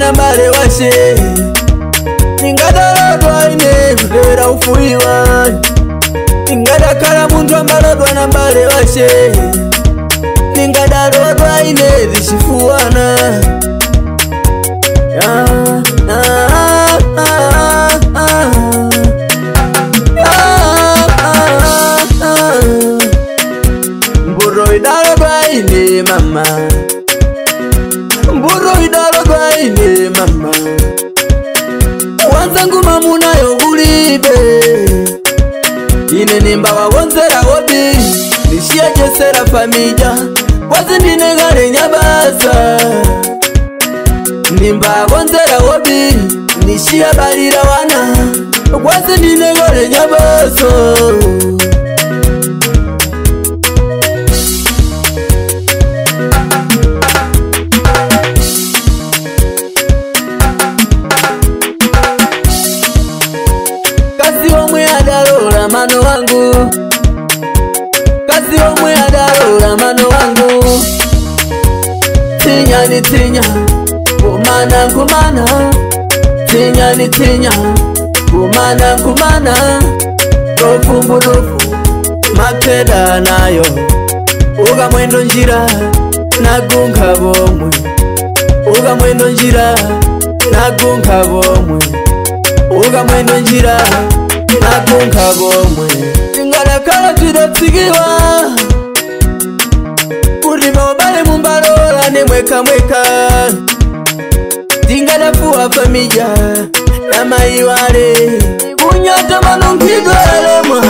na mbale washe ningadalodwa ine kudera ufuiwa ningadakala muntu ambalodwa na mbale washe ningadalodwa ine zishifuwana mburo idalodwa ine mama mburo idalodwa ine mama wanzangu mamunayo ulibe ine nimba wawonzera wobi nishiyejesera famija wazi ndinegale nyabaza nimba wawonzera wobi nishiyebalira wana wazi ndinegale nyabaza mano wangu kazi omwe adalora mano wangu tinya ni tinya kumana kumana tinya ni tinya kumana kumana rofu makeda nayo uga mwendo njira nagunga bomwe uga mwendo njira nagunga bomwe uga mwendo njira nagunga bomwe ingalakala tidotsigiwa kurima obale mumbarola ne mweka mweka tingalafuwa famija na maiwale kunyata manungidwalemwa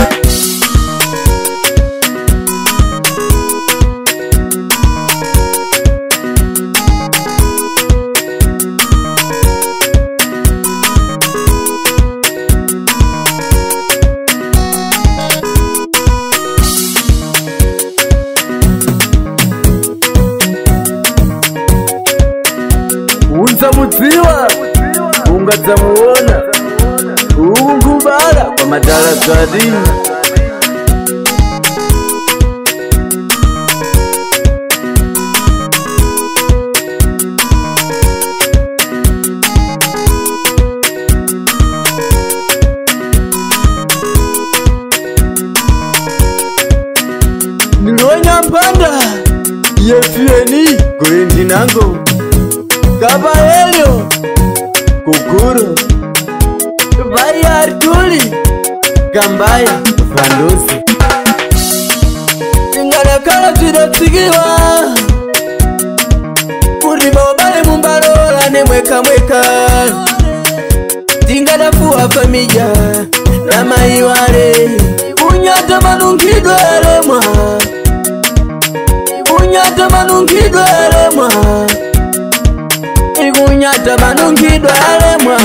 unzamudziwa ungadzamuona ungubala kwa madarasadini nilonya mpanda yefieni goendi nango Kabaelio Kukuru Vaya Artuli Gambaya Vandosi Ingalakala tidotsigiwa Kuriba obale mumbarola ne mweka mweka Tingadafuwa famija na maiwale unyata manungidwalemwa unyata manungidwalemwa igunyata manungidwalemwa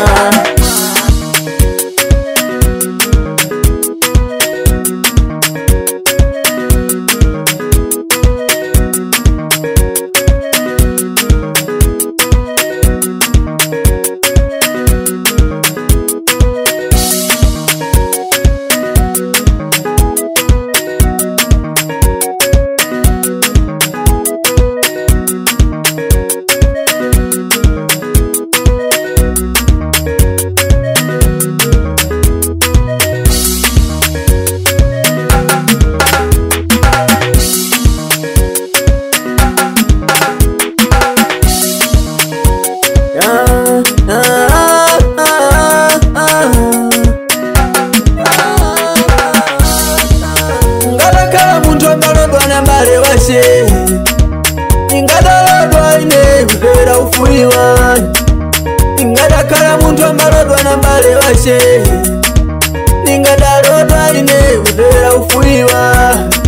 ingadalodwa ine kudera ufuiwa ingadakala muntu ambalodwa na mbale washe ingadalodwa ine kudera ufuiwa